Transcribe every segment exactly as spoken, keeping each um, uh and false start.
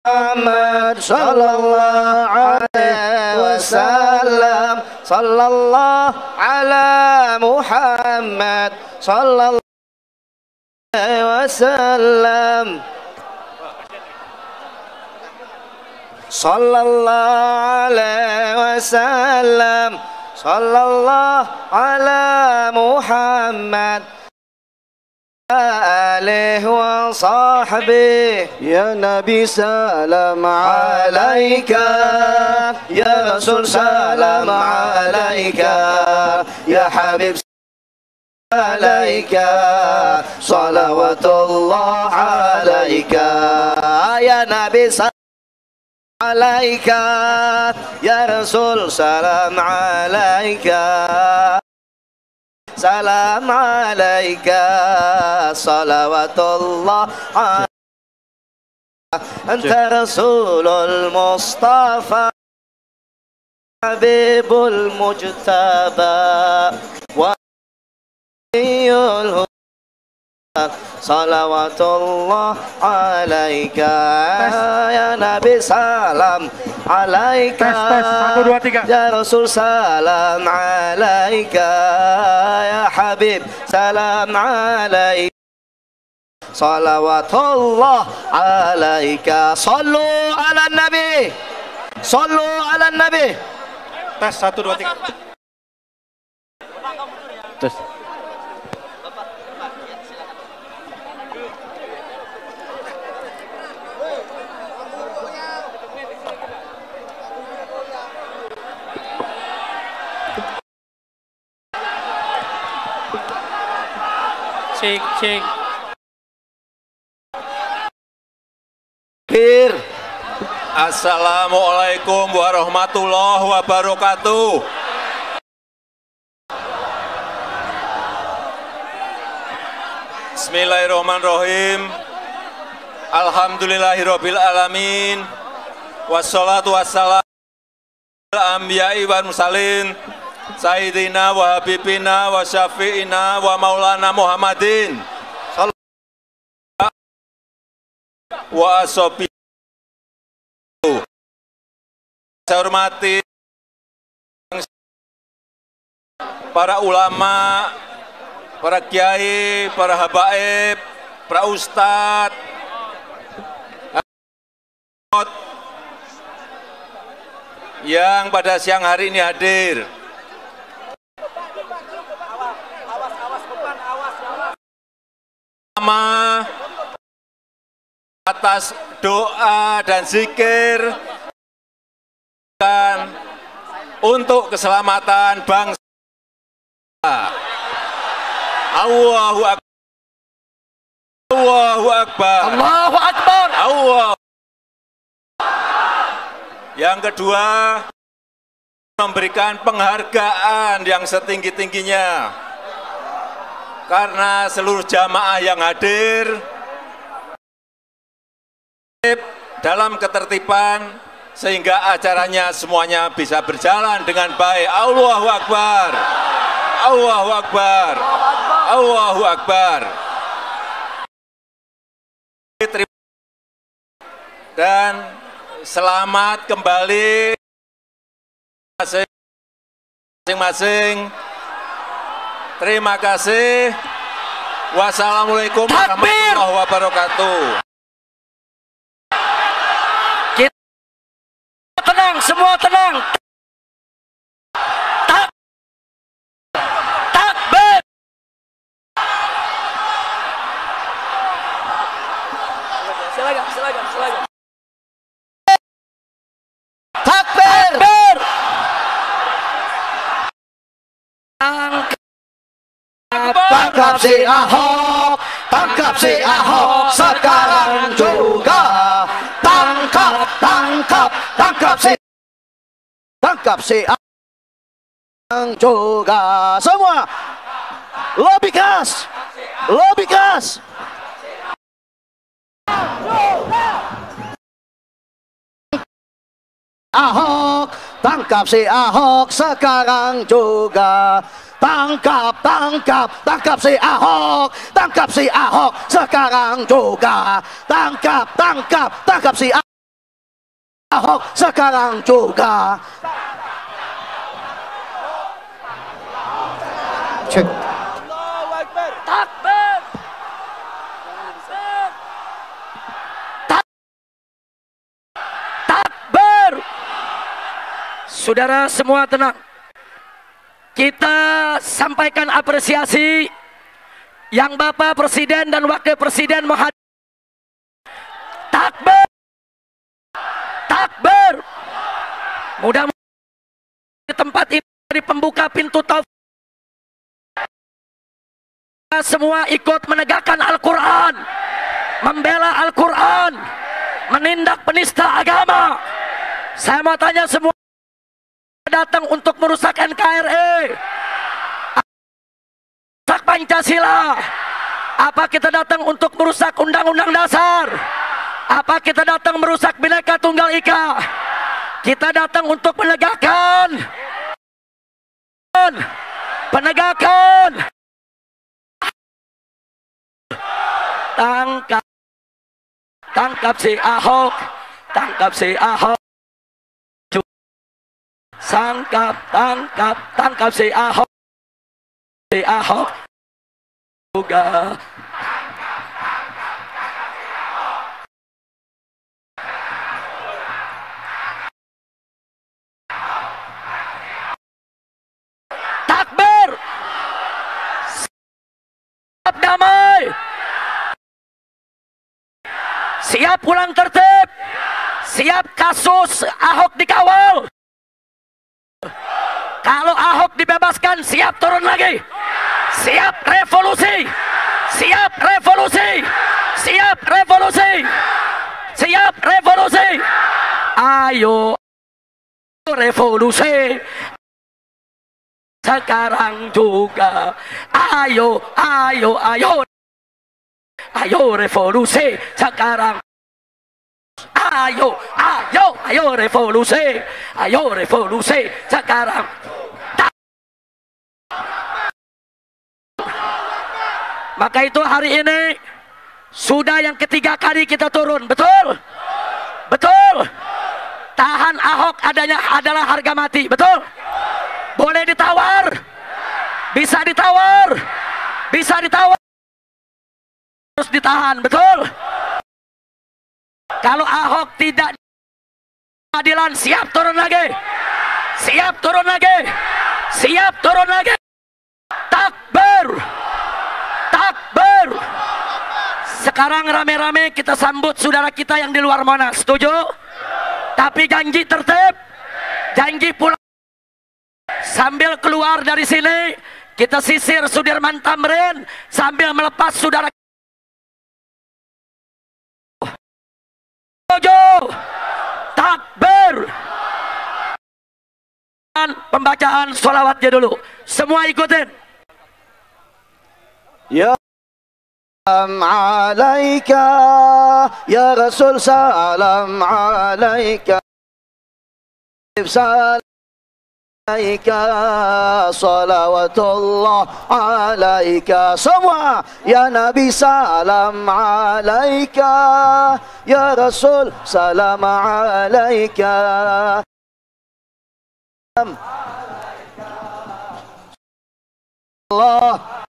Muhammad sallallahu alaihi wasallam. Sallallahu ala Muhammad sallallahu alaihi wasallam. Sallallahu alaihi wasallam. Sallallahu ala Muhammad alihi wa sahbihi. Ya Nabi salam alaika, ya Rasul salam alaika, ya Habib alaika, salawatullah alaika. Ya Nabi salam alaika, ya Rasul salam alaika, salam alaika, salawatullah alaika. Anta Rasulul Mustafa, Habibul Mujtaba, Waliyul Huda. Salawatullah alaika, ya Nabi salam alaika, ya Rasul salam alaika, ya Habib salam alaika, salawatullah alaika. Sallu ala Nabi, sallu ala Nabi. Tes satu dua tiga. Tes. Cek cek. Kir. Assalamualaikum warahmatullahi wabarakatuh. Bismillahirrahmanirrahim. Alhamdulillahirabbil alamin. Wassalatu wassalamu ala anbiya'i wal mursalin. Sayyidina wa habibina wa syafi'ina wa maulana Muhammadin wa ashabi. Saya hormati para ulama, para kiai, para habaib, para ustadz yang pada siang hari ini hadir. Atas doa dan zikir dan untuk keselamatan bangsa. Allahu Akbar. Allahu Akbar. Allahu Akbar. Allah. Yang kedua, memberikan penghargaan yang setinggi-tingginya karena seluruh jamaah yang hadir dalam ketertiban sehingga acaranya semuanya bisa berjalan dengan baik. Allahu Akbar. Allahu Akbar. Allahu Akbar. Dan selamat kembali masing-masing. Terima kasih. Wassalamualaikum warahmatullahi wabarakatuh. Tenang, semua tenang. Tak, takbir. Silakan, silakan, silakan. Takbir. Takbir. Tangkap si Ahok, tangkap si Ahok sekarang juga. Tangkap, tangkap, tangkap si, tangkap si Ahok juga. Semua lebih keras, lebih keras. Ahok, tangkap si Ahok sekarang juga. Tangkap, tangkap, tangkap si Ahok, tangkap si Ahok sekarang juga. Tangkap, tangkap, tangkap si Ahok. Ahok sekarang juga. Cek. Takbir. Takbir. Saudara semua tenang. Kita sampaikan apresiasi yang Bapak Presiden dan Wakil Presiden menghadiri. Takbir. Takbir. Mudah-mudahan di tempat ini dari pembuka pintu taufik. Semua ikut menegakkan Al-Quran, membela Al-Quran, menindak penista agama. Saya mau tanya semua datang untuk merusak N K R I, merusak Pancasila? Apa kita datang untuk merusak Undang-Undang Dasar? Apa kita datang merusak Bhinneka Tunggal Ika? Kita datang untuk menegakkan penegakan tangkap tangkap si Ahok, tangkap si Ahok, sangkap tangkap tangkap si Ahok, si Ahok juga. Takbir, siap damai, siap pulang tertib, siap kasus Ahok dikawal. Kalau Ahok dibebaskan, siap turun lagi, siap revolusi, siap revolusi, siap revolusi, siap revolusi. Ayo revolusi sekarang juga. Ayo, ayo, ayo, ayo revolusi sekarang. Ayo, ayo, ayo revolusi, ayo revolusi sekarang. Maka itu hari ini sudah yang ketiga kali kita turun, betul? Betul. Tahan Ahok adanya adalah harga mati, betul? Boleh ditawar, bisa ditawar, bisa ditawar, terus ditahan, betul? Kalau Ahok tidak keadilan, siap turun lagi, siap turun lagi, siap turun lagi. Takbir, takbir. Sekarang rame-rame kita sambut saudara kita yang di luar Monas, setuju? Tapi janji tertib, janji pulang. Sambil keluar dari sini, kita sisir Sudirman Tamrin sambil melepas saudara. Takbir. Pembacaan sholawatnya dulu. Semua ikutin. Ya salam alaika, ya Rasul salam alaika, salam alaika, salawatullah alaika. Semua ya Nabi salam alaika, ya Rasul salam alaika. Allah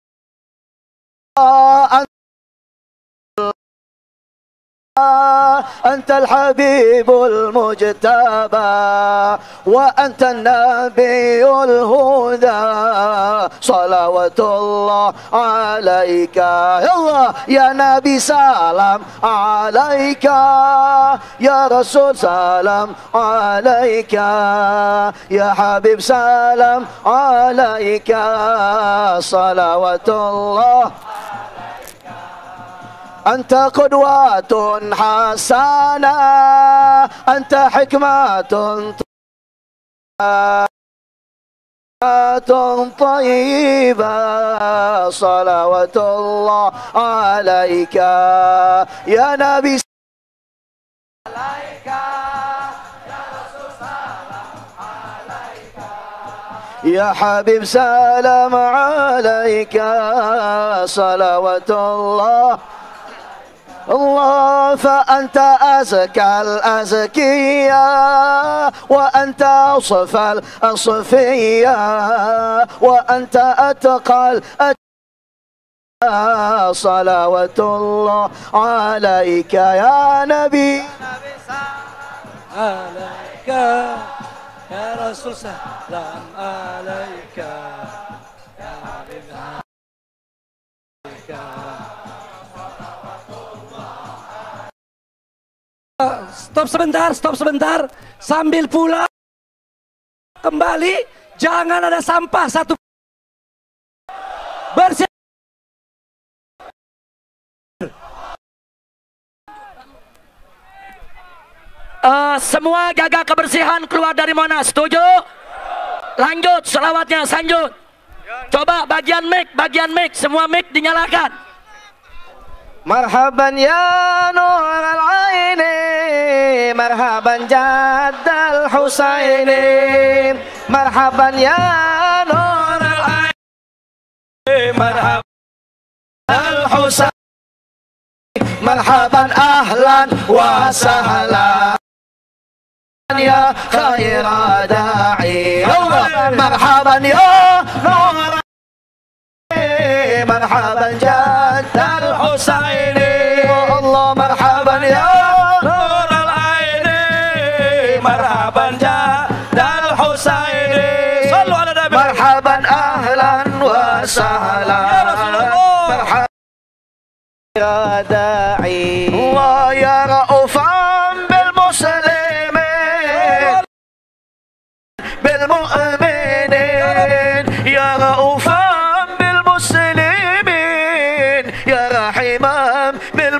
أنت الحبيب المجتبى وأنت النبي الهدى صلوات الله عليك. يا الله يا نبي سلام عليك، يا رسول سلام عليك، يا حبيب سلام عليك، صلوات الله. أنت قدوة حسنة، أنت حكمة طيبة، صلوات الله عليك يا نبي عليك، يا رسول سلام عليك، يا حبيب سلام عليك، صلوات الله. الله فأنت أزكى الأزكياء وأنت أصفى الأصفياء وأنت أتقى الأتقى صلوات الله عليك يا نبي عليك يا رسول سلام عليك يا حبيب عليك. Stop sebentar, stop sebentar. Sambil pulang kembali, jangan ada sampah satu. Bersih. Uh, semua jaga kebersihan keluar dari Monas, setuju? Lanjut, selawatnya, lanjut. Coba bagian mic, bagian mic, semua mic dinyalakan. Marhaban ya Nur al-Aini, marhaban Jaddal Husaini, marhaban ya Nur al-Aini, marhaban al-Husaini, marhaban ahlan wa sahlan ya khaira da'i. Marhaban ya Nur al-Aini, marhaban Jaddal Husaini, Allah marhaban ya Nur al-Aini, marhaban Jaddal Husaini, sallu ala nabi, marhaban ahlan wa sahlan ya Rasulullah, marhaban ya da'i. Allah ya raufan bil muslimin bil mu'minin ya raufan bil muslimin ya rahiman bil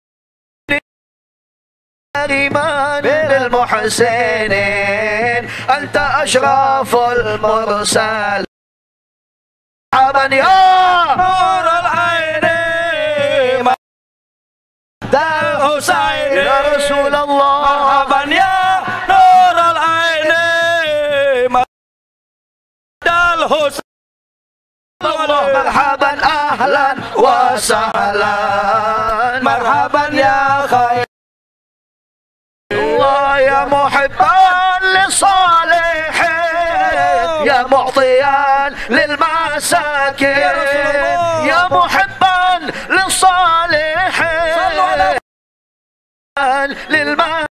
كريما بالمحسنين أنت أشرف المرسل. مرحبا يا نور العين دار حسين يا رسول الله، مرحبا يا نور العين دار حسين، مرحبا أهلا وسهلا، مرحبا يا خير الله يا محبا للصالحين يا معطيا للمساكين يا محبا للصالحين للمساكين